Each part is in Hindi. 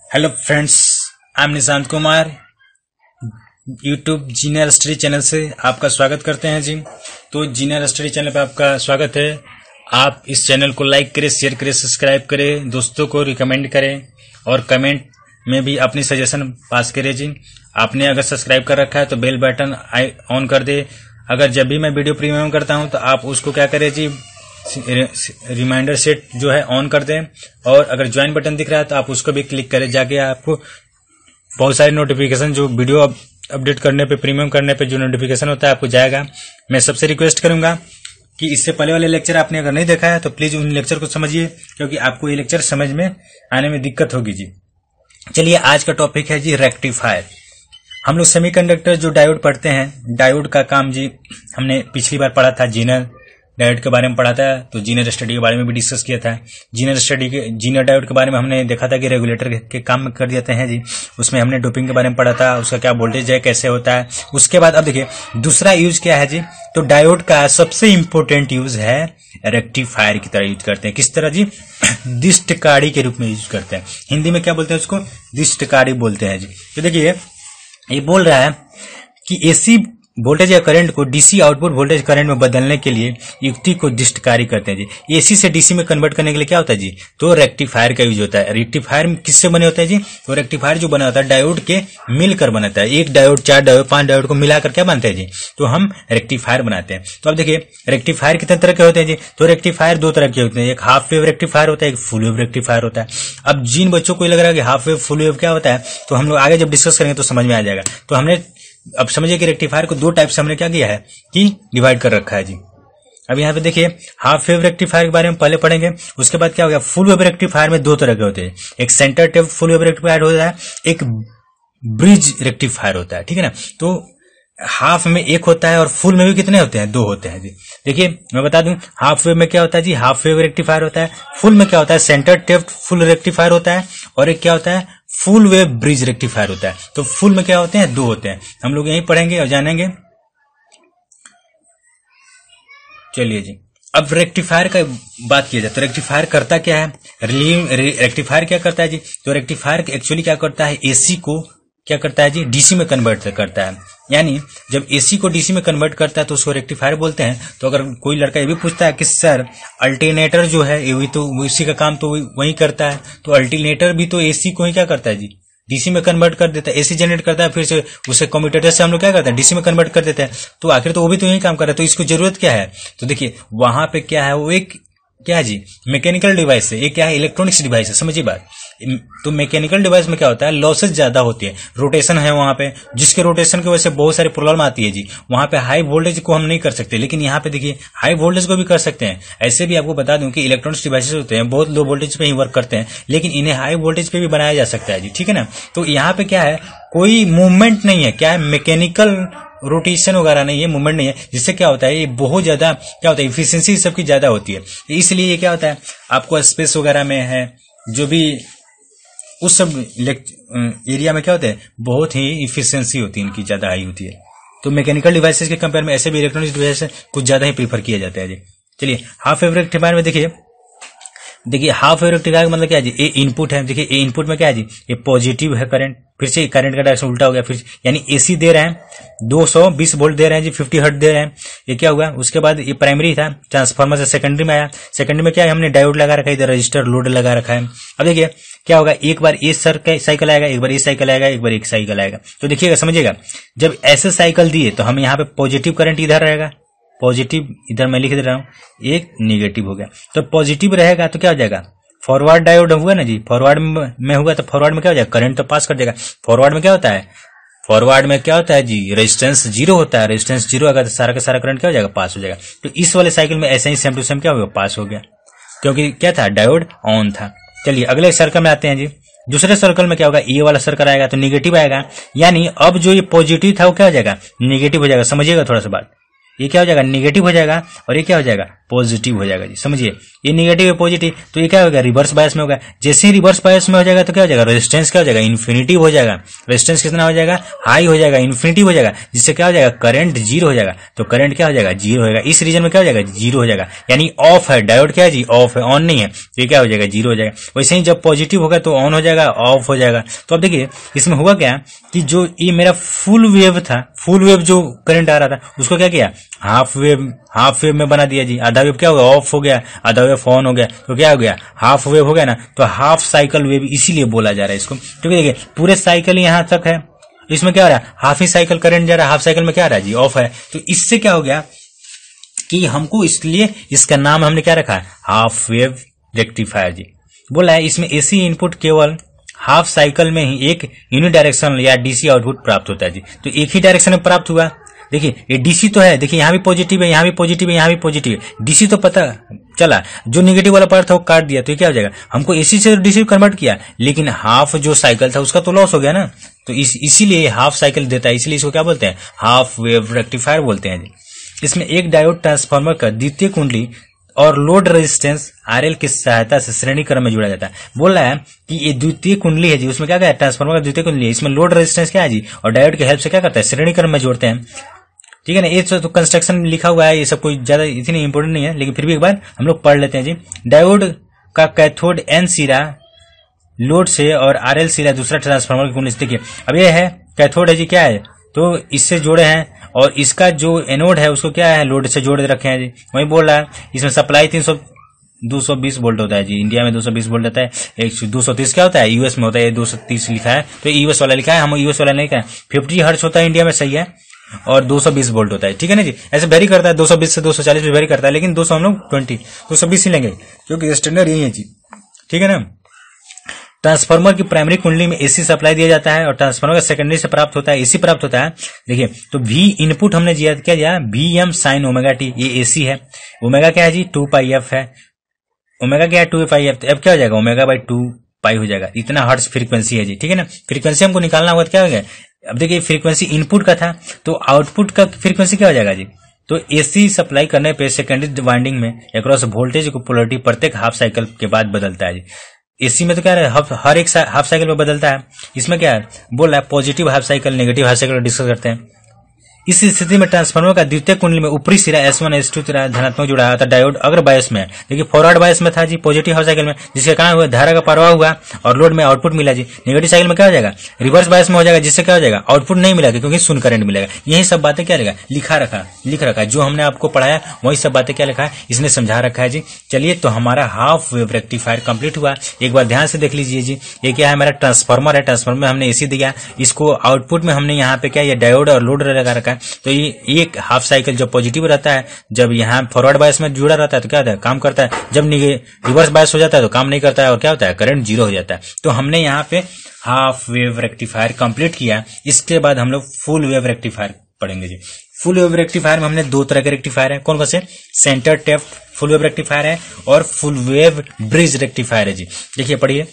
Hello friends, I am Nishant Kumar. YouTube जीनियर स्टडी चैनल से आपका स्वागत करते हैं जी। तो जीनियर स्टडी चैनल पर आपका स्वागत है। आप इस चैनल को लाइक करें, शेयर करें, सब्सक्राइब करें, दोस्तों को रिकमेंड करें और कमेंट में भी अपनी सजेशन पास करें जी। आपने अगर सब्सक्राइब कर रखा है तो बेल बटन ऑन कर दे। अगर जब भी मैं वीडियो प्रीमियम करता हूं तो आप उसको क्या करें जी, रिमाइंडर सेट जो है ऑन कर दें। और अगर ज्वाइन बटन दिख रहा है तो आप उसको भी क्लिक करें, जाके आपको बहुत सारे नोटिफिकेशन जो वीडियो अपडेट करने पे, प्रीमियम करने पे जो नोटिफिकेशन होता है आपको जाएगा। मैं सबसे रिक्वेस्ट करूंगा कि इससे पहले वाले लेक्चर आपने अगर नहीं देखा है तो प्लीज उन लेक्चर को समझिए, क्योंकि आपको ये लेक्चर समझ में आने में दिक्कत होगी जी। चलिए, आज का टॉपिक है जी रेक्टिफायर। हम लोग सेमीकंडक्टर जो डायोड पढ़ते हैं, डायोड का काम जी हमने पिछली बार पढ़ा था, जीनर डायोड के बारे में पढ़ा था, तो जीनर स्टडी के बारे में भी डिस्कस किया था। जीनर डायोड के बारे में हमने देखा था कि रेगुलेटर के काम में कर देते हैं जी। उसमें हमने डोपिंग के बारे में पढ़ा था, उसका क्या वोल्टेज है, कैसे होता है। उसके बाद अब देखिए दूसरा यूज क्या है जी, तो डायोड का सबसे इंपॉर्टेंट यूज है रेक्टिफायर की तरह यूज करते हैं। किस तरह जी, दिष्टकारी के रूप में यूज करते हैं। हिंदी में क्या बोलते हैं उसको, दिष्टकारी बोलते हैं जी। तो देखिए ये बोल रहा है कि एसी वोल्टेज या करंट को डीसी आउटपुट वोल्टेज करंट में बदलने के लिए युक्ति को दिष्टकारी करते हैं जी। एसी से डीसी में कन्वर्ट करने के लिए क्या होता है जी, तो रेक्टिफायर का यूज होता है। रेक्टिफायर किससे बने होता है जी, तो रेक्टिफायर जो बना होता है डायोड के मिलकर बनाता है। एक डायोड, 4 डायोड, 5 डायोड को मिलाकर क्या बनते हैं जी, तो हम रेक्टिफायर बनाते हैं। तो अब देखिए रेक्टिफायर कितने तरह के होते हैं जी, तो रेक्टिफायर 2 तरह के होते हैं। एक हाफ वेव रेक्टिफायर होता है, एक फुल वेव रेक्टिफायर होता है। अब जिन बच्चों को लग रहा है कि हाफ वेव फुल वेव क्या होता है, तो हम लोग आगे जब डिस्कस करेंगे तो समझ में आ जाएगा। तो हमने अब समझिए कि रेक्टिफायर को 2 टाइप से हमने क्या किया है कि डिवाइड कर रखा है जी। अब यहाँ पे देखिए हाफ वेव रेक्टिफायर के बारे में पहले पढ़ेंगे, उसके बाद क्या हो गया, फुल वेव रेक्टिफायर में 2 तरह के होते हैं। एक centre tap full wave rectifier होता है, एक ब्रिज रेक्टिफायर होता है, ठीक है ना। तो हाफ में एक होता है और फुल में भी कितने होते हैं, 2 होते हैं जी। देखिए मैं बता दूं, हाफ वेव में क्या होता है जी, हाफ वेव रेक्टिफायर होता है। फुल में क्या होता है, सेंटर टेप फुल रेक्टिफायर होता है, और एक क्या होता है, फुल वेव ब्रिज रेक्टिफायर होता है। तो फुल में क्या होते हैं, 2 होते हैं। हम लोग यही पढ़ेंगे और जानेंगे। चलिए जी, अब रेक्टिफायर का बात किया जाए तो रेक्टिफायर करता क्या है, रेक्टिफायर क्या करता है जी, तो रेक्टिफायर एक्चुअली क्या करता है, एसी को क्या करता है जी, डीसी में कन्वर्ट करता है। यानी जब एसी को डीसी में कन्वर्ट करता है तो उसको रेक्टिफायर बोलते हैं। तो अगर कोई लड़का ये भी पूछता है कि सर अल्टरनेटर जो है ये भी तो उसी का काम तो वही करता है, तो अल्टरनेटर भी तो एसी को ही क्या करता है जी, डीसी में कन्वर्ट कर देता है। एसी जनरेट करता है, फिर से उसे कम्यूटेटर से हम लोग क्या करते हैं, डीसी में कन्वर्ट कर देते हैं। तो आखिर तो वो भी तो यही काम कर रहा है, तो इसको जरूरत क्या है, तो देखिए वहां पे क्या है, वो एक क्या है जी, मैकेनिकल डिवाइस है, एक क्या है, इलेक्ट्रॉनिक्स डिवाइस है। समझिए बात, तो मैकेनिकल डिवाइस में क्या होता है, लॉसेस ज्यादा होती है, रोटेशन है वहां पे, जिसके रोटेशन की वजह से बहुत सारी प्रॉब्लम आती है जी। वहां पे हाई वोल्टेज को हम नहीं कर सकते, लेकिन यहाँ पे देखिए हाई वोल्टेज को भी कर सकते हैं। ऐसे भी आपको बता दूं कि इलेक्ट्रॉनिक्स डिवाइसेस होते हैं बहुत लो वोल्टेज पे ही वर्क करते हैं, लेकिन इन्हें हाई वोल्टेज पे भी बनाया जा सकता है जी, ठीक है ना। तो यहाँ पे क्या है, कोई मूवमेंट नहीं है, क्या है, मैकेनिकल रोटेशन वगैरह नहीं है, मूवमेंट नहीं है, जिससे क्या होता है, ये बहुत ज्यादा क्या होता है, इफिशियंसी सबकी ज्यादा होती है। इसलिए ये क्या होता है, आपको स्पेस वगैरह में है जो भी उस सब एरिया में क्या होता है, बहुत ही इफिशियंसी होती है, इनकी ज्यादा हाई होती है। तो मैकेनिकल डिवाइसेस के कंपेयर में ऐसे भी इलेक्ट्रॉनिक्स डिवाइस कुछ ज्यादा ही प्रीफर किया जाता है जी। चलिए हाफ वेव रेक्टिफायर में देखिए हाफ वेव रेक्टिफायर का मतलब क्या है जी, ए इनपुट है। देखिए ए इनपुट में क्या है जी, ये पॉजिटिव है करंट, फिर से करंट का डायरेक्शन उल्टा हो गया, फिर यानी एसी दे रहे हैं 220 वोल्ट दे रहे हैं जी, 50 हर्ट्ज दे रहे हैं। ये क्या हुआ, उसके बाद ये प्राइमरी था, ट्रांसफार्मर से सेकेंडरी में आया। सेकेंडरी में क्या है, हमने डायोड लगा रखा है, इधर रजिस्टर लोड लगा रखा है। अब देखिए क्या होगा, एक बार ये साइकिल आएगा, एक बार ये साइकिल आएगा, एक बार एक साइकिल आएगा। तो देखिएगा, समझिएगा, जब ऐसे साइकिल दिए तो हम यहाँ पे पॉजिटिव करंट इधर रहेगा, पॉजिटिव इधर मैं लिख दे रहा हूं, एक निगेटिव हो गया। तो पॉजिटिव रहेगा तो क्या हो जाएगा, फॉरवर्ड डायोड हुआ ना जी, फॉरवर्ड में हुआ तो फॉरवर्ड में क्या हो जाएगा, करंट तो पास कर देगा। फॉरवर्ड में क्या होता है, फॉरवर्ड में क्या होता है जी, रेजिस्टेंस 0 होता है। रेजिस्टेंस 0 अगर तो सारा का सारा करंट क्या हो जाएगा, पास हो जाएगा। तो इस वाले साइकिल में ऐसे ही सेम टू सेम क्या हो गया, पास हो गया, क्योंकि क्या था, डायोड ऑन था। चलिए अगले सर्कल में आते हैं जी। दूसरे सर्कल में क्या होगा, ये वाला सर्कल आएगा तो निगेटिव आएगा, यानी अब जो ये पॉजिटिव था वो क्या हो जाएगा, निगेटिव हो जाएगा। समझिएगा थोड़ा सा बात, ये क्या हो जाएगा, निगेटिव हो जाएगा, और ये क्या हो जाएगा, पॉजिटिव हो जाएगा जी। समझिए, ये निगेटिव है पॉजिटिव, तो ये क्या होगा, रिवर्स बायस में होगा। जैसे ही रिवर्स बायस में हो जाएगा तो क्या हो जाएगा, रेजिस्टेंस क्या हो जाएगा, इन्फिनिटिव हो जाएगा। रेजिस्टेंस कितना हो जाएगा, हाई हो जाएगा, इन्फिनिटिव हो जाएगा, जिससे क्या हो जाएगा, करंट जीरो हो जाएगा। तो करंट क्या हो जाएगा, जीरो हो जाएगा। इस रीजन में क्या हो जाएगा, जीरो हो जाएगा, यानी ऑफ है। डायोड क्या है जी, ऑफ है, ऑन नहीं है, तो ये क्या हो जाएगा, जीरो हो जाएगा। वैसे ही जब पॉजिटिव होगा तो ऑन हो जाएगा, ऑफ हो जाएगा। तो अब देखिए इसमें हुआ क्या कि जो ये मेरा फुल वेव था, फुल वेव जो करंट आ रहा था उसको क्या किया, हाफ वेव में बना दिया जी। आधा वेव क्या हो गया, ऑफ हो गया, आधा वेव ऑन हो गया, तो क्या हो गया, हाफ वेव हो गया ना। तो हाफ साइकिल वेव इसीलिए बोला जा रहा है इसको, क्योंकि देखिए पूरे साइकिल यहां तक है, इसमें क्या हो रहा है, हाफ ही साइकिल करंट जा रहा है, हाफ साइकिल में क्या आ रहा है जी, ऑफ है। तो इससे क्या हो गया कि हमको इसलिए इसका नाम हमने क्या रखा है, हाफ वेव रेक्टिफायर जी। बोला है इसमें एसी इनपुट केवल हाफ साइकिल में ही एक यूनिडायरेक्शनल या डीसी आउटपुट प्राप्त होता है जी। तो एक ही डायरेक्शन में प्राप्त हुआ। देखिए ये डीसी तो है, देखिए यहाँ भी पॉजिटिव है, यहाँ भी पॉजिटिव है, यहाँ भी पॉजिटिव है। डीसी तो पता चला, जो निगेटिव वाला पार्ट था वो काट दिया, तो ये क्या हो जाएगा, हमको एसी से डीसी कन्वर्ट किया, लेकिन हाफ जो साइकिल था उसका तो लॉस हो गया ना। तो इसीलिए हाफ साइकिल देता है, इसलिए इसको क्या बोलते हैं, हाफ वेव रेक्टिफायर बोलते हैं जी। इसमें एक डायोड ट्रांसफार्मर का द्वितीय कुंडली और लोड रेजिस्टेंस आरएल की सहायता से श्रेणी क्रम में जुड़ा जाता है। बोल रहा है कि ये द्वितीय कुंडली है जी, उसमें क्या है, ट्रांसफार्मर का द्वितीय कुंडली है, इसमें लोड रेजिस्टेंस क्या है जी, और डायोड की हेल्प से क्या करता है, श्रेणी क्रम में जोड़ते हैं। ठीक है ना, ये तो कंस्ट्रक्शन लिखा हुआ है, ये सब कोई ज्यादा इतनी इंपोर्टेंट नहीं है, लेकिन फिर भी एक बार हम लोग पढ़ लेते हैं जी। डायोड का कैथोड एन सिरा लोड से और आरएल सिरा दूसरा ट्रांसफार्मर की कुंडली। देखिए अब ये है कैथोड है जी, क्या है, तो इससे जोड़े हैं, और इसका जो एनोड है उसको क्या है, लोड से जोड़ रखे हैं जी। वही बोल रहा है इसमें सप्लाई 220 वोल्ट होता है जी, इंडिया में 220 वोल्ट होता है। 230 क्या होता है, यूएस में होता है, 230 लिखा है, तो यूएस वाला लिखा है, हम यूएस वाला नहीं कहा। 50 हर्ट्ज होता है इंडिया में, सही है, और 220 वोल्ट होता है। ठीक है ना जी, ऐसे वेरी करता है, 220 से 240 भी वेरी करता है, लेकिन 200 हम लोग 220 ही लेंगे, क्योंकि स्टैंडर्ड यही है जी। ठीक है ना। ट्रांसफार्मर की प्राइमरी कुंडली में एसी सप्लाई दिया जाता है, और ट्रांसफार्मर का सेकेंडरी से प्राप्त होता है, एसी प्राप्त होता है। देखिए तो V इनपुट हमने क्या दिया, Vm sin ओमेगा टी, ये एसी है। ओमेगा क्या है जी, 2πf है। ओमेगा क्या है, 2πf, तो अब क्या हो जाएगा, ओमेगा बाई 2π हो जाएगा। इतना हर्ट्ज फ्रीक्वेंसी है जी। ठीक है ना, फ्रीक्वेंसी हमको निकालना होगा तो क्या हो गया, अब देखिए फ्रीक्वेंसी इनपुट का था, तो आउटपुट का फ्रीक्वेंसी क्या हो जाएगा जी। तो एसी सप्लाई करने पे सेकेंडरी वाइंडिंग में अक्रॉस वोल्टेज को पोलरिटी प्रत्येक हाफ साइकिल के बाद बदलता है जी। एसी में तो क्या है, हर एक हाफ साइकिल में बदलता है। इसमें क्या है, बोल रहा है positive half cycle, negative half cycle discuss करते हैं। इस स्थिति में ट्रांसफार्मर का द्वितीय कुंडली में ऊपरी सिरा S1 S2 धनात्मक जुड़ा था। डायोड अग्र बायस में, देखिए फॉरवर्ड बायस में था जी, पॉजिटिव हाफ साइकिल में, जिसके कारण हुआ धारा का प्रवाह हुआ और लोड में आउटपुट मिला जी। नेगेटिव साइकिल में क्या हो जाएगा, रिवर्स बायस में हो जाएगा, जिससे क्या हो जाएगा, आउटपुट नहीं मिलेगा, क्योंकि शून्य करंट मिलेगा। यही सब बातें क्या लिख रखा है, जो हमने आपको पढ़ाया वही सब बातें क्या लिखा है, इसने समझा रखा है जी। चलिए, तो हमारा हाफ वेव रेक्टिफायर कंप्लीट हुआ। एक बार ध्यान से देख लीजिए जी, ये क्या है, हमारा ट्रांसफार्मर है, ट्रांसफार्मर में हमने एसी दिया, इसको आउटपुट में हमने यहाँ पे क्या, ये डायोड और लोड लगा रखा है। तो ये एक हाफ साइकिल जब पॉजिटिव रहता है, जब यहाँ फॉरवर्ड बायस में जुड़ा रहता है तो क्या होता है, काम करता है। जब रिवर्स बायस हो जाता है तो काम नहीं करता है, और क्या होता है, करंट जीरो हो जाता है। तो हमने यहाँ पे हाफ वेव रेक्टिफायर कंप्लीट किया। इसके बाद हम लोग फुल वेव रेक्टिफायर पढ़ेंगे जी। फुल वेव रेक्टिफायर में हमने दो तरह के रेक्टिफायर है, कौन कौन से, centre tapped full wave rectifier है और फुल वेव ब्रिज रेक्टिफायर है जी। देखिए पढ़िए,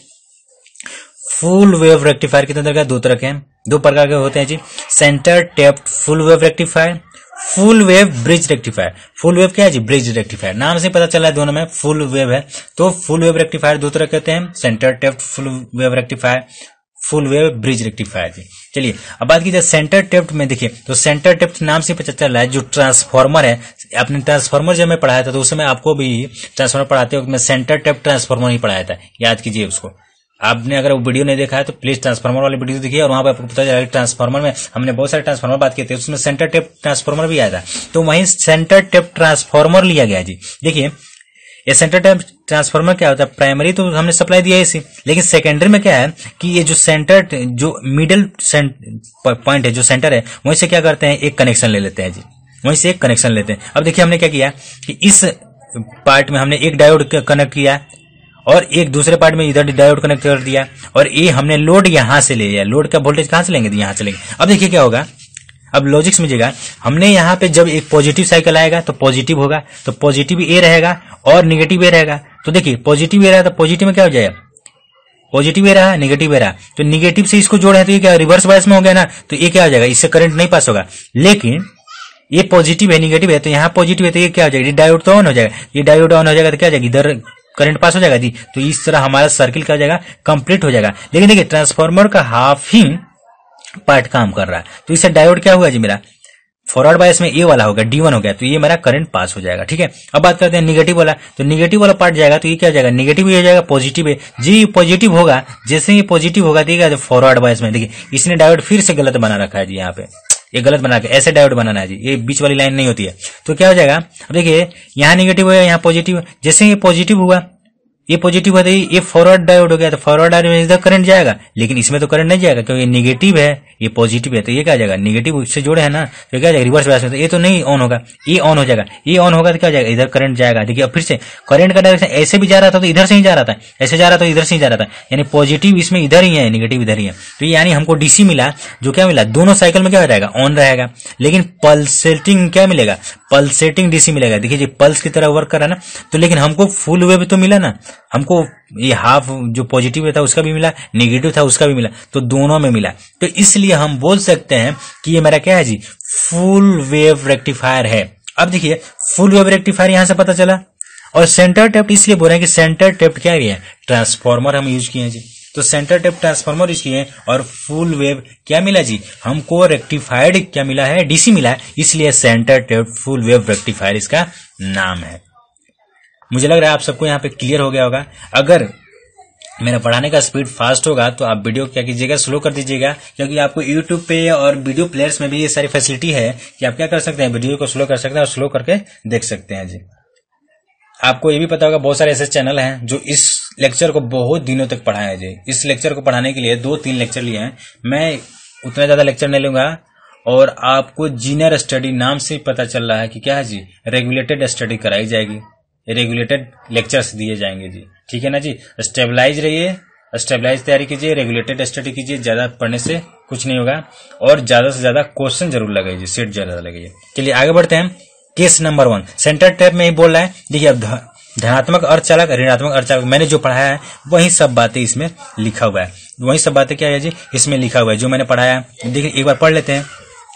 फुल वेव रेक्टिफायर कितने तरह का, दो तरह के हैं, दो प्रकार के होते हैं जी। Centre tapped full wave rectifier, full wave bridge rectifier. Full wave क्या है जी, ब्रिज रेक्टिफायर, नाम से पता चला है दोनों में फुल वेव है। तो फुल वेव रेक्टिफायर दो तरह कहते हैं, centre tapped full wave rectifier, full wave bridge rectifier जी। चलिए अब बात की जाए सेंटर टेप्ड में, देखिए तो सेंटर टेप्ड नाम से पता चल रहा है, जो ट्रांसफार्मर है, आपने ट्रांसफार्मर जब मैं पढ़ाया था तो उस समय आपको भी ट्रांसफार्मर पढ़ाते वक्त मैं सेंटर टेप्ड ट्रांसफार्मर ही पढ़ाया था, याद कीजिए उसको। आपने अगर वो वीडियो नहीं देखा है तो प्लीज ट्रांसफार्मर वाली वीडियो देखिए, और वहां पे आपको पता चलेगा ट्रांसफार्मर में हमने बहुत सारे ट्रांसफार्मर बात किए थे, उसमें सेंटर टेप ट्रांसफार्मर भी आया था, तो वहीं सेंटर टेप ट्रांसफार्मर लिया गया जी। देखिए ये सेंटर टेप ट्रांसफार्मर क्या होता है, प्राइमरी तो हमने सप्लाई दिया है इसी, लेकिन सेकेंडरी में क्या है कि ये जो सेंटर, जो मिडिल पॉइंट है, जो सेंटर है, वहीं से क्या करते हैं, एक कनेक्शन ले लेते हैं जी, वहीं से एक कनेक्शन लेते हैं। अब देखिए हमने क्या किया कि इस पार्ट में हमने एक डायोड कनेक्ट किया और एक दूसरे पार्ट में इधर डायोड कनेक्ट कर दिया, और ये हमने लोड यहां से ले लिया। लोड का वोल्टेज कहां से लेंगे, यहां से लेंगे। अब देखिए क्या होगा, अब लॉजिक समझिएगा, हमने यहाँ पे जब एक पॉजिटिव साइकिल आएगा तो पॉजिटिव होगा, तो पॉजिटिव ए रहेगा और निगेटिव ए रहेगा। तो देखिए पॉजिटिव ए रहा तो पॉजिटिव में क्या हो जाएगा, पॉजिटिव ए रहा, निगेटिव ए रहा, तो निगेटिव से इसको जोड़े तो ये क्या रिवर्स बायस में हो गया ना, तो ये क्या हो जाएगा, इससे करंट नहीं पास होगा। लेकिन ये पॉजिटिव है निगेटिव है, तो यहाँ पॉजिटिव है तो ये क्या हो जाएगा, डायोड तो ऑन हो जाएगा, ये डायोड ऑन हो जाएगा तो क्या हो जाएगा, इधर करंट पास हो जाएगा जी। तो इस तरह हमारा सर्किल क्या हो जाएगा, कंप्लीट हो जाएगा। लेकिन देखिए ट्रांसफार्मर का हाफ ही पार्ट काम कर रहा है, तो इससे डायोड क्या हुआ जी, मेरा फॉरवर्ड बायस में ए वाला होगा, D1 हो गया, तो ये मेरा करंट पास हो जाएगा। ठीक है, अब बात करते हैं निगेटिव वाला, तो निगेटिव वाला पार्ट जाएगा तो ये क्या हो जाएगा, निगेटिव ही हो जाएगा, पॉजिटिव है जी, पॉजिटिव होगा। जैसे ही पॉजिटिव होगा ठीक है, फॉरवर्ड बायस में देखिए इसने डायोड फिर से गलत बना रखा है जी, यहाँ पे ये गलत बना के ऐसे डायोड बनाना है जी, ये बीच वाली लाइन नहीं होती है। तो क्या हो जाएगा, अब देखिए यहाँ निगेटिव है, यहाँ पॉजिटिव, जैसे ये पॉजिटिव हुआ, ये पॉजिटिव है तो ये फॉरवर्ड डायोड हो गया, तो फॉरवर्ड डायोड में इधर करंट जाएगा, लेकिन इसमें तो करंट नहीं जाएगा क्योंकि ये निगेटिव है, ये पॉजिटिव है, तो ये क्या जाएगा, निगेटिव उससे जोड़े है ना, तो क्या जाएगा रिवर्स बायस में, तो ये तो नहीं ऑन होगा, ये ऑन हो जाएगा, ये ऑन होगा तो क्या जाएगा, इधर करंट जाएगा। देखिए अब फिर से करंट का डायरेक्शन ऐसे भी जा रहा था तो इधर से ही जा रहा था, ऐसे जा रहा था तो इधर से ही जा रहा था, यानी पॉजिटिव इसमें इधर ही है, निगेटिव इधर ही है। तो यानी हमको डीसी मिला, जो क्या मिला, दोनों साइकिल में क्या हो जाएगा, ऑन रहेगा, लेकिन पल्सेटिंग क्या मिलेगा, पल्सेटिंग डीसी मिलेगा। देखिए जी पल्स की तरह वर्क कर रहा है ना, तो लेकिन हमको फुल वेव तो मिला ना, हमको ये हाफ जो पॉजिटिव था उसका भी मिला, नेगेटिव था उसका भी मिला, तो दोनों में मिला। तो इसलिए हम बोल सकते हैं कि ये मेरा क्या है जी, फुल वेव रेक्टिफायर है। अब देखिए फुल वेव रेक्टिफायर यहां से पता चला, और सेंटर टेप्ट इसलिए बोल रहे हैं कि सेंटर टेप्ट क्या है, ट्रांसफार्मर हम यूज किए हैं जी, तो सेंटर टेप ट्रांसफार्मर यूज किए और फुल वेव क्या मिला जी, हमको रेक्टिफाइड क्या मिला है, डीसी मिला है, इसलिए centre tap full wave rectifier इसका नाम है। मुझे लग रहा है आप सबको यहाँ पे क्लियर हो गया होगा। अगर मेरा पढ़ाने का स्पीड फास्ट होगा तो आप वीडियो क्या कीजिएगा, स्लो कर दीजिएगा, क्योंकि आपको यूट्यूब पे और वीडियो प्लेयर्स में भी ये सारी फैसिलिटी है कि आप क्या कर सकते हैं, वीडियो को स्लो कर सकते हैं और स्लो करके देख सकते हैं जी। आपको ये भी पता होगा बहुत सारे ऐसे चैनल हैं जो इस लेक्चर को बहुत दिनों तक पढ़ाए हैं जी। इस लेक्चर को पढ़ाने के लिए 2-3 लेक्चर लिए हैं, मैं उतना ज्यादा लेक्चर नहीं लूंगा। और आपको जीनियर स्टडी नाम से पता चल रहा है कि क्या है जी, रेगुलेटेड स्टडी कराई जाएगी, रेगुलेटेड लेक्चर्स दिए जाएंगे जी। ठीक है ना जी, स्टेबलाइज रहिए, स्टेबलाइज तैयारी कीजिए, रेगुलेटेड स्टडी कीजिए, ज्यादा पढ़ने से कुछ नहीं होगा, और ज्यादा से ज्यादा क्वेश्चन जरूर लगाइए, सेट ज्यादा लगाइए। चलिए आगे बढ़ते हैं। केस नंबर 1 सेंटर टैप में ही बोल रहा है। देखिए अब धनात्मक अर्धचालक, ऋणात्मक अर्धचालक, मैंने जो पढ़ाया है वही सब बातें इसमें लिखा हुआ है, वही सब बातें क्या है जी इसमें लिखा हुआ है जो मैंने पढ़ाया है। देखिए एक बार पढ़ लेते हैं,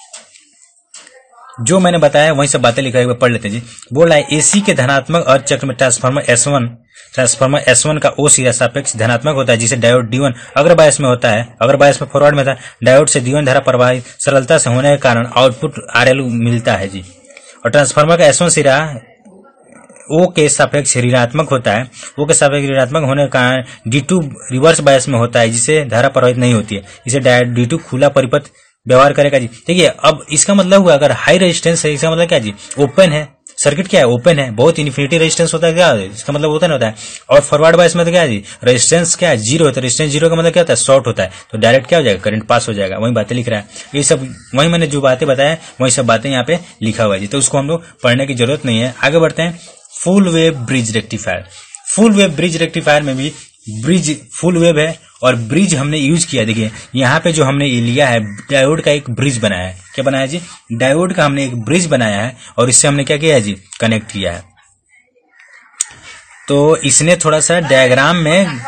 जो मैंने बताया वही सब बातें लिखा है, पढ़ लेते हैं जी। बोल रहा है एसी के धनात्मक अर्धचक्र में ट्रांसफार्मर S1 का O सिरा सापेक्ष धनात्मक होता है, जिसे डायोड D1 अगर बायस में होता है, अगर बायस में फॉरवर्ड में था, डायोड से D1 धारा प्रवाहित सरलता से होने के कारण आउटपुट RL मिलता है जी। और ट्रांसफार्मर का S1 सिरा O के सापेक्ष ऋणात्मक होता है, O के सापेक्ष ऋणात्मक होने के कारण D2 रिवर्स बायस में होता है, जिसे धारा प्रवाहित नहीं होती है, इसे डायोड D2 खुला परिपथ व्यवहार करेगा जी। देखिए अब इसका मतलब हुआ अगर हाई रेजिस्टेंस है, इसका मतलब क्या जी, ओपन है सर्किट, क्या है ओपन है, बहुत इन्फिनिटी रेजिस्टेंस होता है, क्या इसका मतलब होता नहीं होता है। और फॉरवर्ड बायस में तो क्या है जी, रेजिस्टेंस क्या है, जीरो होता है, रेजिस्टेंस जीरो का मतलब क्या होता है, शॉर्ट होता है, तो डायरेक्ट क्या हो जाएगा, करंट पास हो जाएगा। वही बातें लिख रहा है, ये सब वही मैंने जो बातें बताया वही सब बातें यहाँ पे लिखा हुआ है जी, तो उसको हम लोग पढ़ने की जरूरत नहीं है। आगे बढ़ते हैं। Full wave bridge rectifier, full wave bridge rectifier में भी ब्रिज फुल वेव है और ब्रिज हमने यूज किया। देखिए यहाँ पे जो हमने ये लिया है, डायोड का एक ब्रिज बनाया है, क्या बनाया जी, डायोड का हमने एक ब्रिज बनाया है, और इससे हमने क्या किया है जी, कनेक्ट किया है। तो इसने थोड़ा सा डायग्राम में,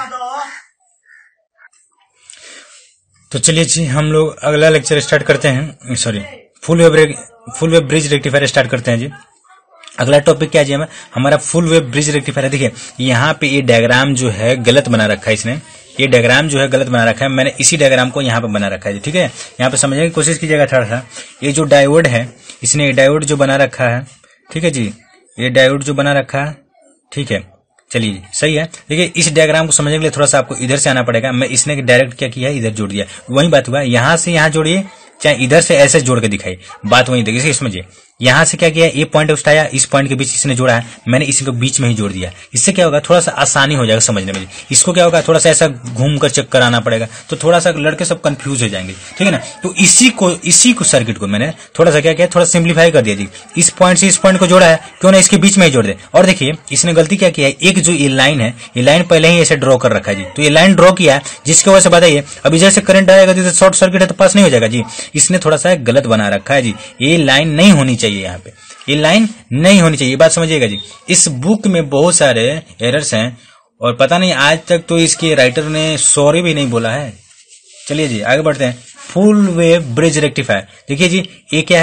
तो चलिए जी हम लोग अगला लेक्चर स्टार्ट करते हैं, sorry full wave bridge rectifier start करते हैं जी। अगला टॉपिक क्या है जी हमारा फुल वेव ब्रिज रेक्टिफायर है। देखिए यहाँ पे ये डायग्राम जो है गलत बना रखा है, इसने ये डायग्राम जो है गलत बना रखा है, मैंने इसी डायग्राम को यहाँ पे बना रखा है जी। ठीक है, यहाँ पे समझने की कोशिश कीजिएगा थोड़ा सा। ये जो डायोड है, इसने ये डायोड जो बना रखा है, ठीक है जी, ये डायोड जो बना रखा है, ठीक है, चलिए सही है। देखिए इस डायग्राम को समझने के लिए थोड़ा सा आपको इधर से आना पड़ेगा। मैं इसने डायरेक्ट क्या किया है, इधर जोड़ दिया, वही बात हुआ, यहाँ से यहाँ जोड़िए चाहे इधर से ऐसे जोड़ के दिखाई, बात वही देखिए, समझिए। यहाँ से क्या किया, ये पॉइंट उठाया, इस पॉइंट के बीच इसने जोड़ा है, मैंने इसको बीच में ही जोड़ दिया। इससे क्या होगा, थोड़ा सा आसानी हो जाएगा समझने में। इसको क्या होगा, थोड़ा सा ऐसा घूम कर चेक कराना पड़ेगा, तो थोड़ा सा लड़के सब कंफ्यूज हो जाएंगे, ठीक है ना। तो इसी को सर्किट को मैंने थोड़ा सा क्या किया, थोड़ा सिंप्लीफाई कर दिया जी। इस पॉइंट से इस पॉइंट को जोड़ा है, क्यों ना इसके बीच में ही जोड़ दे। और देखिए इसने गलती क्या किया है, एक जो ये लाइन है, ये लाइन पहले ही ऐसे ड्रॉ कर रखा है जी, तो ये लाइन ड्रॉ किया है, जिसकी वजह से बताइए अब इधर से करंट आएगा तो शॉर्ट सर्किट है तो पास नहीं हो जाएगा जी। इसने थोड़ा सा गलत बना रखा है जी, ये लाइन नहीं होनी चाहिए, यहाँ पे ये लाइन नहीं होनी चाहिए, बात समझिएगा जी। इस बुक में बहुत सारे एरर्स हैं और पता नहीं आज तक तो इसके राइटर ने सॉरी भी नहीं बोला है। चलिए जी आगे बढ़ते हैं। फुल वेव ब्रिज रेक्टिफायर, देखिए जी ये क्या है,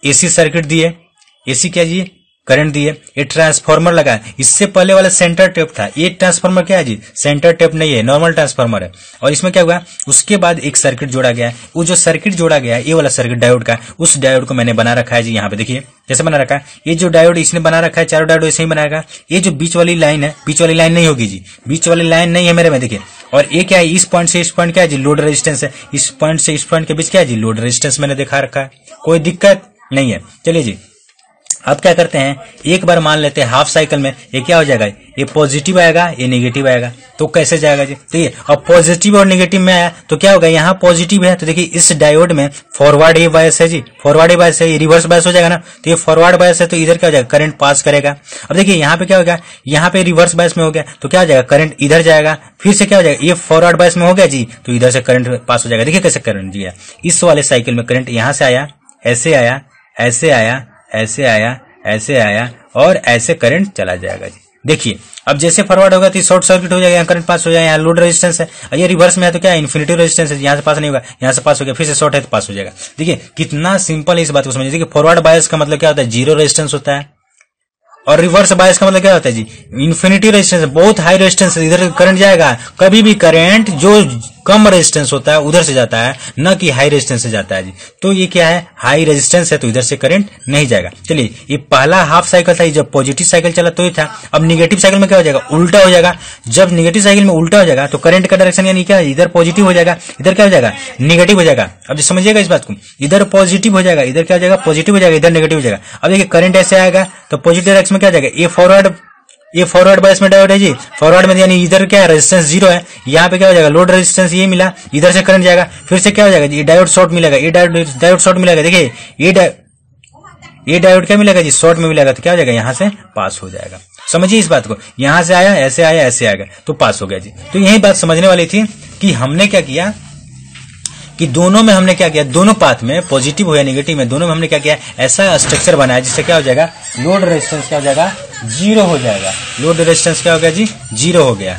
एसी सर्किट दिए, एसी क्या जी करंट दिए, ये ट्रांसफार्मर लगा है। इससे पहले वाला सेंटर टेप था, ये ट्रांसफार्मर क्या है जी सेंटर टेप नहीं है, नॉर्मल ट्रांसफार्मर है। और इसमें क्या हुआ, उसके बाद एक सर्किट जोड़ा गया है। वो जो सर्किट जोड़ा गया है ये वाला सर्किट डायोड का, उस डायोड को मैंने बना रखा है जी। यहाँ पे देखिए जैसे बना रखा है, ये जो डायोड इसने बना रखा है, चारों डायोड ऐसे ही बनाएगा। ये जो बीच वाली लाइन है, बीच वाली लाइन नहीं होगी जी, बीच वाली लाइन नहीं है मेरे में, देखिए। और ये क्या है, इस पॉइंट से इस पॉइंट क्या है जी लोड रेजिस्टेंस है, इस पॉइंट से इस पॉइंट के बीच क्या है जी लोड रेजिस्टेंस मैंने दिखा रखा है, कोई दिक्कत नहीं है। चलिए जी अब क्या करते हैं, एक बार मान लेते हैं हाफ साइकिल में ये क्या हो जाएगा, ये पॉजिटिव आएगा, ये नेगेटिव आएगा। तो कैसे जाएगा जी, तो ये अब पॉजिटिव और नेगेटिव में आया तो क्या होगा, यहाँ पॉजिटिव है तो देखिए इस डायोड में फॉरवर्ड ये बायस है जी, फॉरवर्ड ये बायस है, ये रिवर्स बायस हो जाएगा ना। तो ये फॉरवर्ड बायस है तो इधर क्या हो जाएगा, करंट पास करेगा। अब देखिए यहाँ पे क्या होगा, यहाँ पे रिवर्स बायस में हो गया तो क्या हो जाएगा, करंट इधर जाएगा। फिर से क्या हो जाएगा, ये फॉरवर्ड बायस में हो गया जी तो इधर से करंट पास हो जाएगा। देखिए कैसे करंट दिया, इस वाले साइकिल में करंट यहाँ से आया, ऐसे आया, ऐसे आया, ऐसे आया, ऐसे आया और ऐसे करंट चला जाएगा जी। देखिए अब जैसे फॉरवर्ड होगा तो शॉर्ट सर्किट हो जाएगा, यहाँ करंट पास हो जाएगा, यहाँ लोड रेजिस्टेंस है। ये रिवर्स में है तो क्या है, इन्फिनिटी रेजिस्टेंस है, यहाँ से पास नहीं होगा, यहाँ से पास हो गया, फिर से शॉर्ट है तो पास हो जाएगा। देखिए कितना सिंपल है, इस बात को समझिए। देखिए फॉरवर्ड बायस का मतलब क्या होता है, जीरो रेजिस्टेंस होता है, और रिवर्स बायस का मतलब क्या होता है जी, इन्फिनिटी रेजिस्टेंस, बहुत हाई रेजिस्टेंस, इधर करंट जाएगा। कभी भी करंट जो कम रेजिस्टेंस होता है उधर से जाता है, न कि हाई रेजिस्टेंस से जाता है जी। तो ये क्या है, हाई रेजिस्टेंस है तो इधर से करंट नहीं जाएगा। चलिए ये पहला हाफ साइकिल था, जब पॉजिटिव साइकिल चला तो ये था। अब निगेटिव साइकिल में क्या हो जाएगा, उल्टा हो जाएगा। जब निगेटिव साइकिल में उल्टा हो जाएगा तो करंट का डायरेक्शन यानी क्या, इधर पॉजिटिव हो जाएगा, इधर क्या हो जाएगा, नेगेटिव हो जाएगा। अब समझिएगा इस बात को, इधर पॉजिटिव हो जाएगा, इधर क्या हो जाएगा, पॉजिटिव हो जाएगा, इधर नेगेटिव हो जाएगा। अब देखिए करंट ऐसे आएगा तो पॉजिटिव डायरेक्शन में क्या हो जाएगा, ये फॉरवर्ड बायस में डायोड है जी, फॉरवर्ड में यानी इधर क्या है, रेजिस्टेंस जीरो है, यहाँ पे क्या हो जाएगा, लोड रेजिस्टेंस ये मिला, इधर से करंट जाएगा, फिर से क्या हो जाएगा, ये डायोड शॉर्ट मिलेगा, ये डायोड शॉर्ट मिलेगा। देखिए ये डायोड क्या मिलेगा जी, शॉर्ट में मिलेगा तो क्या हो जाएगा, यहाँ से पास हो जाएगा। समझिए इस बात को, यहाँ से आया, ऐसे आया, ऐसे आएगा तो पास हो गया जी। तो यही बात समझने वाली थी कि हमने क्या किया, कि दोनों में हमने क्या किया, दोनों पाथ में पॉजिटिव हो या नेगेटिव में, दोनों में हमने क्या किया, ऐसा स्ट्रक्चर बनाया जिससे क्या हो जाएगा, लोड रेजिस्टेंस क्या हो जाएगा, जीरो हो जाएगा। लोड रेजिस्टेंस क्या हो गया जी, जीरो हो गया।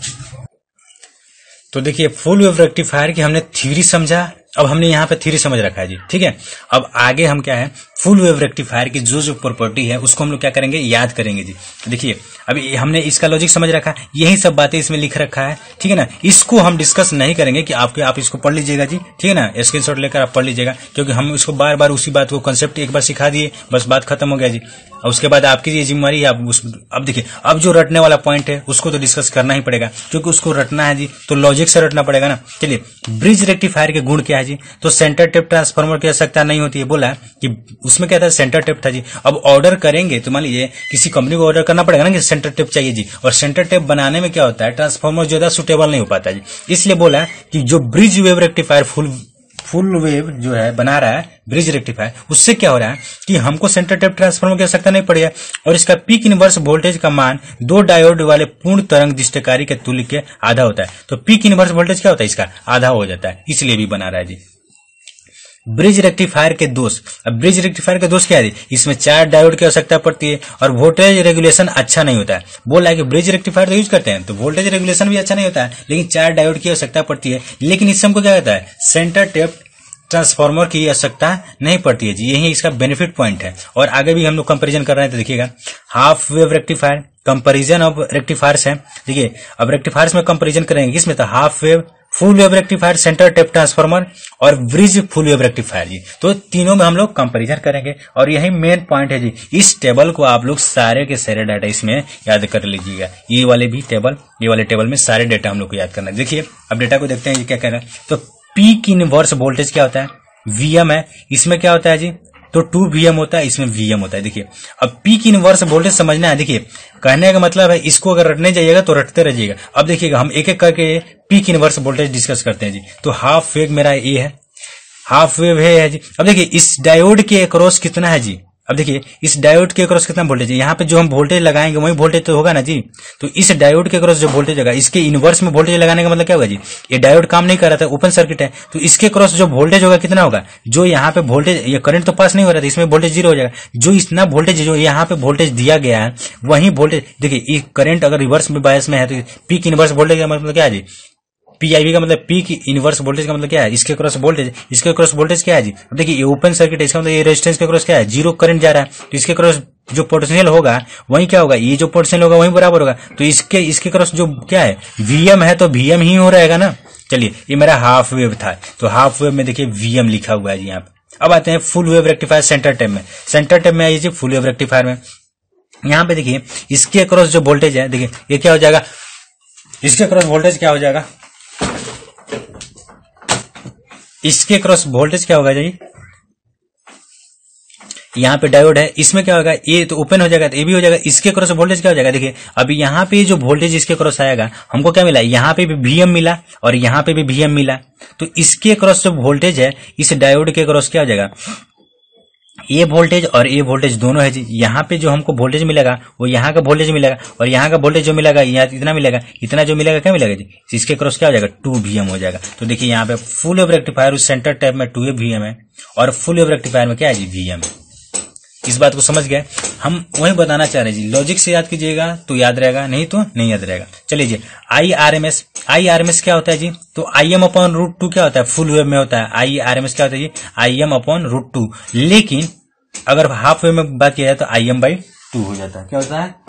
तो देखिए फुल वेव रेक्टिफायर की हमने थ्योरी समझा, अब हमने यहाँ पे थ्योरी समझ रखा है जी, ठीक है। अब आगे हम क्या है, फुल वेव रेक्टिफायर की जो जो प्रॉपर्टी है उसको हम लोग क्या करेंगे, याद करेंगे जी। देखिए अभी हमने इसका लॉजिक समझ रखा है, यही सब बातें इसमें लिख रखा है, ठीक है ना। इसको हम डिस्कस नहीं करेंगे कि आप इसको पढ़ लीजिएगा जी, ठीक है ना, स्क्रीनशॉट लेकर आप पढ़ लीजिएगा, क्योंकि हम इसको बार बार उसी बात को कंसेप्ट एक बार सिखा दिए, बस बात खत्म हो गया जी। और उसके बाद आपकी ये जिम्मेवारी है, अब देखिए अब जो रटने वाला पॉइंट है उसको तो डिस्कस करना ही पड़ेगा, क्योंकि उसको रटना है जी तो लॉजिक से रटना पड़ेगा ना। चलिए ब्रिज रेक्टिफायर के गुण क्या है जी, तो सेंटर टेप ट्रांसफार्मर की आवश्यकता नहीं होती है, बोला कि उसमें क्या था, सेंटर टेप था जी। अब ऑर्डर करेंगे तो मान लीजिए किसी कंपनी को ऑर्डर करना पड़ेगा ना कि सेंटर टेप चाहिए जी, और सेंटर टेप बनाने में क्या होता है, ट्रांसफार्मर ज्यादा सुटेबल नहीं हो पाता जी। इसलिए बोला कि जो bridge wave rectifier full wave जो है बना रहा है ब्रिज रेक्टिफायर, उससे क्या हो रहा है कि हमको सेंटर टेप ट्रांसफार्मर की आवश्यकता नहीं पड़ी है, और इसका पीक इनवर्स वोल्टेज का मान दो डायोड वाले पूर्ण तरंग दिष्टकारी के तुल्य के आधा होता है। तो पीक इनवर्स वोल्टेज क्या होता है, इसका आधा हो जाता है, इसलिए भी बना रहा है जी। ब्रिज रेक्टिफायर के दोष, अब ब्रिज रेक्टिफायर के दोष क्या है, इसमें 4 डायोड की आवश्यकता पड़ती है और वोल्टेज रेगुलेशन अच्छा नहीं होता है। बोला है कि ब्रिज रेक्टिफायर तो यूज करते हैं तो वोल्टेज रेगुलेशन भी अच्छा नहीं होता है, लेकिन 4 डायोड की आवश्यकता पड़ती है। लेकिन इससे हमको क्या होता है, सेंटर टेप ट्रांसफार्मर की आवश्यकता नहीं पड़ती है जी, यही इसका बेनिफिट पॉइंट है। और आगे भी हम लोग कंपेरिजन कर रहे हैं तो देखिएगा, half wave rectifier, comparison of rectifiers है। देखिए अब रेक्टिफायर्स में कंपेरिजन करेंगे किसमें, तो half wave, full wave rectifier, centre tap transformer और ब्रिज फुल वेव रेक्टिफायर जी। तो तीनों में हम लोग कंपेरिजन करेंगे और यही मेन पॉइंट है जी। इस टेबल को आप लोग सारे के सारे डाटा इसमें याद कर लीजिएगा, ये वाले भी टेबल, ये वाले टेबल में सारे डाटा हम लोग को याद करना है। देखिए अब डाटा को देखते हैं जी क्या कह रहा है। तो पीक इनवर्स वोल्टेज क्या होता है, वीएम है, इसमें क्या होता है जी, तो 2 वीएम होता है, इसमें वीएम होता है। देखिए अब पीक इनवर्स वोल्टेज समझना है। देखिए कहने का मतलब है इसको अगर रटने जाइएगा तो रटते रहिएगा। अब देखिएगा हम एक एक करके पीक इनवर्स वोल्टेज डिस्कस करते हैं जी। तो हाफ वेव मेरा ए है, हाफ वेव है जी। अब देखिए इस डायोड के अक्रॉस कितना है जी, अब देखिए इस डायोड के अक्रॉस कितना वोल्टेज है, यहाँ पे जो हम वोल्टेज लगाएंगे वही वोल्टेज तो होगा ना जी। तो इस डायोड के अक्रॉस जो वोल्टेज होगा, इसके इनवर्स में वोल्टेज लगाने का मतलब क्या होगा जी, ये डायोड काम नहीं कर रहा था, ओपन सर्किट है, तो इसके अक्रॉस जो वोल्टेज होगा कितना होगा, जो यहाँ पे वोल्टेज, ये करंट तो पास नहीं हो रहा था, इसमें वोल्टेज 0 हो जाएगा। जो इतना वोल्टेज जो यहाँ पे वोल्टेज दिया गया है वही वोल्टेज, देखिए ये करंट अगर रिवर्स में बायस में है तो पीक इनवर्स वोल्टेज का मतलब क्या है जी, PIV का मतलब पीक इनवर्स वोल्टेज का मतलब क्या है, इसके क्रॉस वोल्टेज, इसके क्रॉस वोल्टेज क्या है जी। अब देखिए ये ओपन सर्किट है, इसका मतलब ये रेजिस्टेंस के क्रॉस क्या है, जीरो करंट जा रहा है, तो इसके क्रॉस जो पोटेंशियल होगा वही क्या होगा, ये जो पोटेंशियल होगा वही बराबर होगा। तो इसके क्रॉस जो क्या है VM है, तो VM ही हो रहेगा ना। चलिए ये मेरा हाफ वेव था, तो हाफ वेव में देखिए VM लिखा हुआ है जी यहाँ पे। अब आते हैं full wave rectifier centre tap में। सेंटर टेप में आइए जी फुल वेव रेक्टिफायर में। यहाँ पे देखिए इसके क्रॉस जो वोल्टेज है, देखिए ये क्या हो जाएगा, इसके क्रॉस वोल्टेज क्या हो जाएगा, इसके क्रॉस वोल्टेज क्या होगा जी। यहाँ पे डायोड है, इसमें क्या होगा, ये तो ओपन हो जाएगा, तो ये भी हो जाएगा। इसके क्रॉस वोल्टेज क्या हो जाएगा, देखिए अभी यहाँ पे जो वोल्टेज इसके क्रॉस आएगा, हमको क्या मिला, यहाँ पे भी VM मिला और यहाँ पे भी VM मिला। तो इसके क्रॉस जो वोल्टेज है, इस डायोड के क्रॉस क्या हो जाएगा, ये वोल्टेज और ये वोल्टेज दोनों है जी। यहाँ पे जो हमको वोल्टेज मिलेगा वो यहाँ का वोल्टेज मिलेगा, और यहाँ का वोल्टेज जो मिलेगा यहाँ इतना मिलेगा, इतना जो मिलेगा क्या मिलेगा जी, इसके क्रॉस क्या हो जाएगा 2VM हो जाएगा। तो देखिए यहाँ पे फुल वेव रेक्टिफायर उस सेंटर टैप में 2VM है और फुल वेव रेक्टिफायर में क्या है जी VM है। इस बात को समझ गए, हम वही बताना चाह रहे हैं जी। लॉजिक से याद कीजिएगा तो याद रहेगा, नहीं तो नहीं याद रहेगा। चलिए जी IRMS क्या होता है जी, तो IM/√2 क्या होता है, फुल वेव में होता है। IRMS क्या होता है जी, IM/√2। लेकिन अगर हाफ वेव में बात किया जाए तो IM/2 हो जाता है। क्या होता है,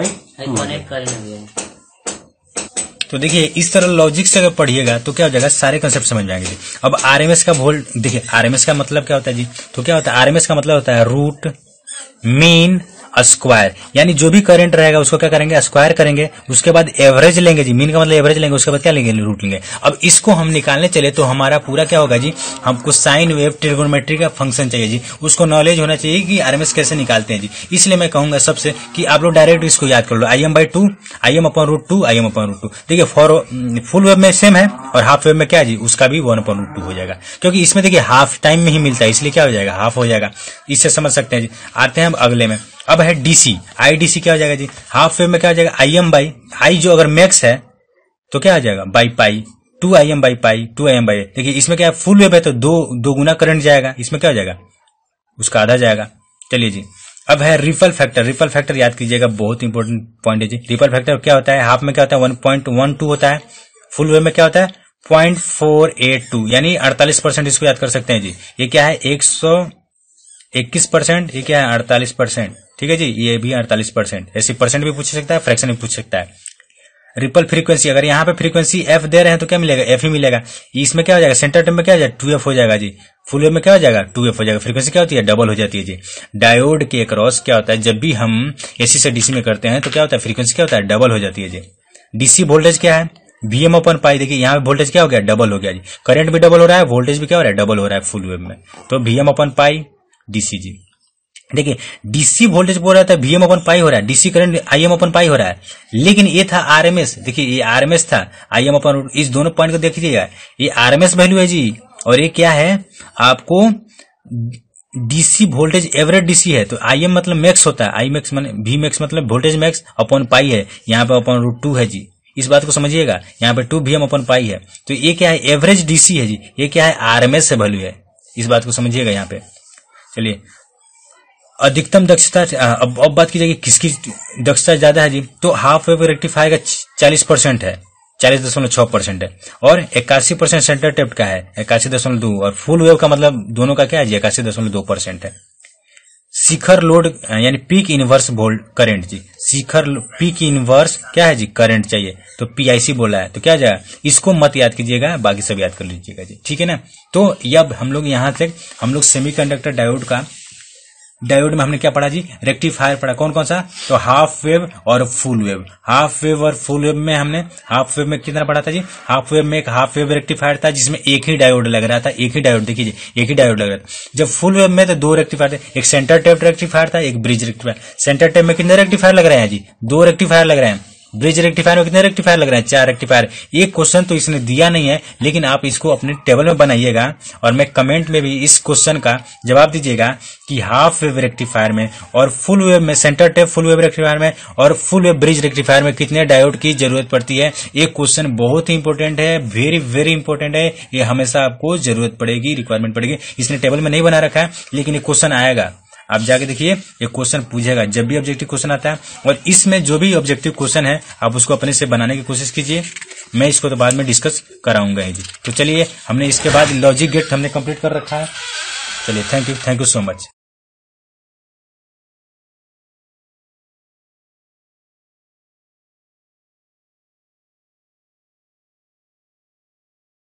IM/2। तो देखिए इस तरह लॉजिक से अगर पढ़िएगा तो क्या हो जाएगा, सारे कंसेप्ट समझ में आएंगे। अब RMS का वोल्ट देखिए, RMS का मतलब क्या होता है जी, तो क्या होता है, RMS का मतलब होता है रूट मीन स्क्वायर, यानी जो भी करंट रहेगा उसको क्या करेंगे, स्क्वायर करेंगे, उसके बाद एवरेज लेंगे जी। मीन का मतलब एवरेज लेंगे, उसके बाद क्या लेंगे, रूट लेंगे। अब इसको हम निकालने चले तो हमारा पूरा क्या होगा जी, हमको साइन वेव ट्रिगोनोमेट्री का फंक्शन चाहिए जी, उसको नॉलेज होना चाहिए कि RMS कैसे निकालते हैं जी। इसलिए मैं कहूंगा सबसे कि आप लोग डायरेक्ट इसको याद कर लो, IM/2, IM/√2, IM/√2। देखिए फुल वेव में सेम है और हाफ वेव में क्या है जी, उसका भी 1/√2 हो जाएगा, क्योंकि इसमें देखिए हाफ टाइम में ही मिलता है, इसलिए क्या हो जाएगा, हाफ हो जाएगा। इससे समझ सकते हैं जी। आते हैं अब अगले में, अब है DC। IDC क्या हो जाएगा जी, हाफ वेव में क्या हो जाएगा, IM/I जो अगर मैक्स है तो क्या आ जाएगा, बाई पाई, 2IM/पाई, 2IM/। देखिए इसमें क्या है, फुल वेव है तो दो गुना करंट जाएगा, इसमें क्या हो जाएगा, उसका आधा जाएगा। चलिए जी, अब है रिपल फैक्टर। रिपल फैक्टर याद कीजिएगा, बहुत इंपॉर्टेंट पॉइंट है जी। रिपल फैक्टर क्या होता है, हाफ में क्या होता है 1.12 होता है, फुल वेव में क्या होता है 0.482, यानी 48%। इसको याद कर सकते हैं जी। ये क्या है 121%, ये क्या है 48%। ठीक है जी, ये भी 48%। ऐसी परसेंट भी पूछ सकता है, फ्रैक्शन भी पूछ सकता है। रिपल फ्रीक्वेंसी, अगर यहाँ पे फ्रीक्वेंसी F दे रहे हैं तो क्या मिलेगा, F ही मिलेगा। इसमें क्या हो जाएगा, सेंटर टर्म में क्या हो जाएगा 2F हो जाएगा जी। फुल वेव में क्या हो जाएगा 2F हो जाएगा। फ्रीक्वेंसी क्या होती है, डबल हो जाती है जी। डायोड के क्रॉस क्या होता है, जब भी हम AC से DC में करते हैं तो क्या होता है, फ्रीक्वेंसी क्या होता है, डबल हो जाती है जी। DC वोल्टेज क्या है, VM/पाई। देखिए यहाँ पे वोल्टेज क्या हो गया, डबल हो गया जी। करंट भी डबल हो रहा है, वोल्टेज भी क्या हो रहा है, डबल हो रहा है फुल वेव में, तो VM/पाई DC जी। देखिए DC वोल्टेज बोल रहा था VM/पाई हो रहा है, DC करंट IM/पाई हो रहा है, लेकिन ये था RMS। देखिए ये RMS था, IM/√2। इस दोनों पॉइंट को देखिएगा, ये RMS वैल्यू है जी, और ये क्या है आपको DC वोल्टेज एवरेज DC है। तो IM मतलब मैक्स होता है, I मैक्स मतलब V मैक्स मतलब वोल्टेज मैक्स अपॉन पाई है, यहाँ पे /√2 है जी। इस बात को समझिएगा, यहाँ पे 2VM/पाई है, तो ये क्या है एवरेज DC है जी। ये क्या है RMS वैल्यू है, इस बात को समझिएगा यहाँ पे। चलिए अधिकतम दक्षता, अब बात की जाएगी किसकी दक्षता ज्यादा है जी, तो हाफ वेव रेक्टिफायर का 40% है, 40.6% है, और 81% सेंटर टेप का है 81.2, और फुल वेव का मतलब दोनों का क्या है जी 81.2% है। शिखर लोड यानी पीक इनवर्स वोल्ट करंट जी, शिखर पीक इनवर्स क्या है जी करंट चाहिए, तो PIC बोला है, तो क्या जाएगा, इसको मत याद कीजिएगा, बाकी सब याद कर लीजिएगा जी। ठीक है ना। तो अब हम लोग यहाँ तक हम लोग सेमीकंडक्टर डायोड में हमने क्या पढ़ा जी, रेक्टिफायर पढ़ा। कौन कौन सा, तो हाफ वेव और फुल वेव। हाफ वेव और फुल वेव में हमने हाफ वेव में कितना पढ़ा था जी, हाफ वेव में एक हाफ वेव रेक्टिफायर था जिसमें एक ही डायोड लग रहा था, एक ही डायोड, देखिए एक ही डायोड लग रहा था। जब फुल वेव में तो दो रेक्टिफायर थे, एक सेंटर टेप रेक्टिफायर था, एक ब्रिज रेक्टिफायर। सेंटर टेप में कितने रेक्टिफायर लग रहे हैं जी, 2 रेक्टिफायर लग रहे हैं। ब्रिज रेक्टिफायर में कितने रेक्टिफायर लग रहे हैं, 4 रेक्टिफायर। ये क्वेश्चन तो इसने दिया नहीं है, लेकिन आप इसको अपने टेबल में बनाइएगा और मैं कमेंट में भी इस क्वेश्चन का जवाब दीजिएगा कि हाफ वेव रेक्टिफायर में और फुल वेव में, centre tap full wave rectifier में और फुल वेव ब्रिज रेक्टिफायर में कितने डायोड की जरूरत पड़ती है। ये क्वेश्चन बहुत ही इंपॉर्टेंट है, वेरी वेरी इंपॉर्टेंट है। ये हमेशा आपको जरूरत पड़ेगी, रिक्वायरमेंट पड़ेगी। इसने टेबल में नहीं बना रखा है, लेकिन ये क्वेश्चन आएगा। आप जाके देखिए ये क्वेश्चन पूछेगा जब भी ऑब्जेक्टिव क्वेश्चन आता है, और इसमें जो भी ऑब्जेक्टिव क्वेश्चन है आप उसको अपने से बनाने की कोशिश कीजिए। मैं इसको तो बाद में डिस्कस कराऊंगा ही जी। तो चलिए, हमने इसके बाद लॉजिक गेट हमने कंप्लीट कर रखा है। चलिए, थैंक यू सो मच।